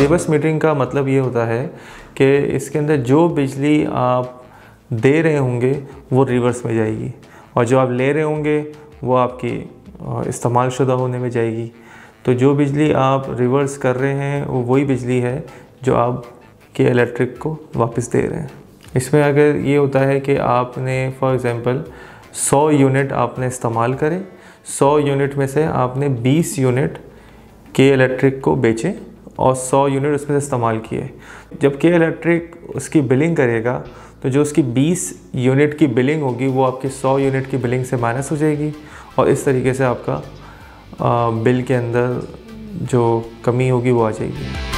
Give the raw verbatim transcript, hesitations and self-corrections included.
Reverse metering का मतलब ये होता है कि इसके अंदर जो बिजली आप दे रहे होंगे वो रिवर्स में जाएगी और जो आप ले रहे होंगे वो आपकी इस्तेमाल शुदा होने में जाएगी। तो जो बिजली आप रिवर्स कर रहे हैं वो वही बिजली है जो आप के इलेक्ट्रिक को वापस दे रहे हैं। इसमें अगर ये होता है कि आपने फॉर एग्ज़ाम्पल सौ यूनिट आपने इस्तेमाल करें, सौ यूनिट में से आपने बीस यूनिट के इलेक्ट्रिक को बेचे और सौ यूनिट उसमें से इस्तेमाल किए। जब के इलेक्ट्रिक उसकी बिलिंग करेगा तो जो उसकी बीस यूनिट की बिलिंग होगी वो आपकी सौ यूनिट की बिलिंग से माइनस हो जाएगी और इस तरीके से आपका आ, बिल के अंदर जो कमी होगी वो आ जाएगी।